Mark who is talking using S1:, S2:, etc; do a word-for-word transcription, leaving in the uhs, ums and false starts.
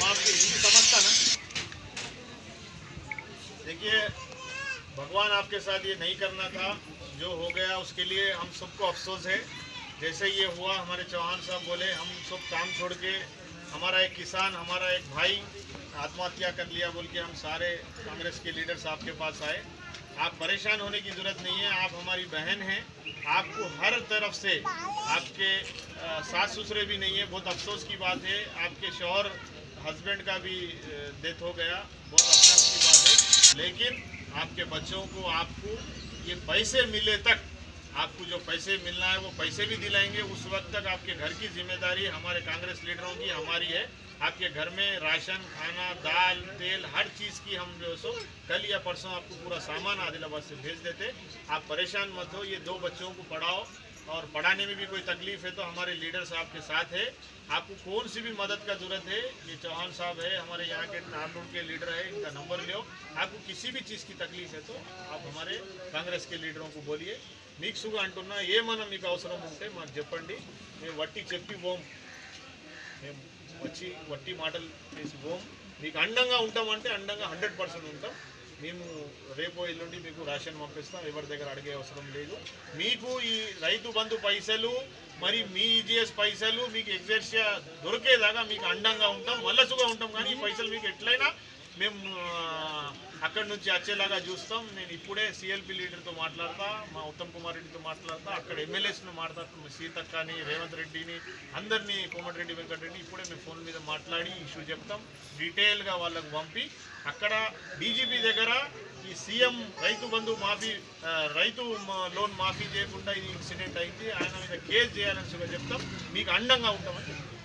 S1: आपकी हिंदी समझता ना। देखिए, भगवान आपके साथ ये नहीं करना था, जो हो गया उसके लिए हम सबको अफसोस है। जैसे ये हुआ, हमारे चौहान साहब बोले हम सब काम छोड़ के, हमारा एक किसान, हमारा एक भाई आत्महत्या कर लिया बोल के हम सारे कांग्रेस के लीडर्स आपके पास आए। आप परेशान होने की ज़रूरत नहीं है, आप हमारी बहन हैं, आपको हर तरफ से, आपके सास ससुरे भी नहीं है, बहुत अफसोस की बात है। आपके शौहर हस्बैंड का भी डेथ हो गया, बहुत अफसोस की बात है। लेकिन आपके बच्चों को, आपको ये पैसे मिले तक, आपको जो पैसे मिलना है वो पैसे भी दिलाएंगे। उस वक्त तक आपके घर की जिम्मेदारी हमारे कांग्रेस लीडरों की, हमारी है। आपके घर में राशन, खाना, दाल, तेल, हर चीज़ की हम जो सो कल या परसों आपको पूरा सामान आदिलाबाद से भेज देते। आप परेशान मत हो, ये दो बच्चों को पढ़ाओ, और पढ़ाने में भी कोई तकलीफ है तो हमारे लीडर्स आपके साथ है। आपको कौन सी भी मदद का जरूरत है, ये चौहान साहब है, हमारे यहाँ के नारनूर के लीडर है, इनका नंबर लो। आपको किसी भी चीज़ की तकलीफ है तो आप हमारे कांग्रेस के लीडरों को बोलिए। మీకు సుగా అంటున్నా, ఏమన్నా మీకు అవసరం ఉంటే మాకు చెప్పండి, మేము వట్టి చెప్పి పోం, మేము వచ్చి వట్టి మాటలు చేసి పోం, మీకు అండంగా ఉంటామంటే అండంగా హండ్రెడ్ పర్సెంట్ ఉంటాం. మేము రేపో ఎల్లుండి మీకు రేషన్ పంపిస్తాం, ఎవరి దగ్గర అడిగే అవసరం లేదు. మీకు ఈ రైతు బంధు పైసలు, మరి మీ ఈజీఎస్ పైసలు మీకు ఎగ్జాక్ట్గా దొరికేదాకా మీకు అండంగా ఉంటాం, మల్లసుగా ఉంటాం. కానీ ఈ పైసలు మీకు ఎట్లయినా మేము అక్కడి నుంచి వచ్చేలాగా చూస్తాం. నేను ఇప్పుడే సిఎల్పి లీడర్తో మాట్లాడతా, మా ఉత్తమ్ కుమార్ రెడ్డితో మాట్లాడతా, అక్కడ ఎమ్మెల్యేస్ను మాట్లాడుతాం, సీతక్కని, రేవంత్ రెడ్డిని, అందరినీ, కోమటిరెడ్డి వెంకటరెడ్డి, ఇప్పుడే మేము ఫోన్ మీద మాట్లాడి ఇష్యూ చెప్తాం. డీటెయిల్గా వాళ్ళకు పంపి అక్కడ డీజీపీ దగ్గర ఈ సీఎం రైతు బంధు మాఫీ, రైతు లోన్ మాఫీ చేయకుండా ఇది ఇన్సిడెంట్ అయింది, ఆయన మీద కేసు చేయాలని చెప్తాం. మీకు అండంగా ఉంటామని చెప్తాం.